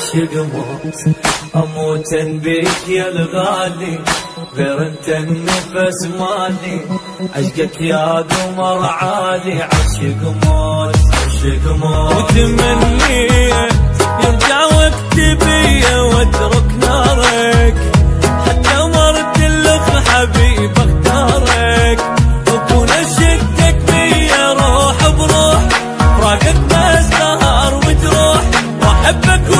عاشق موت اموت بيك يا الغالي، غير انت النفس مالي، عشقك يا قمر عالي. عاشق موت عاشق موت، وتمنيت يرجع وقت بيا واترك نارك، حتى مرت لك حبيب اختارك، وكون اشدك بيا روح بروح، فراقك ما ازدهر وتروح، واحبك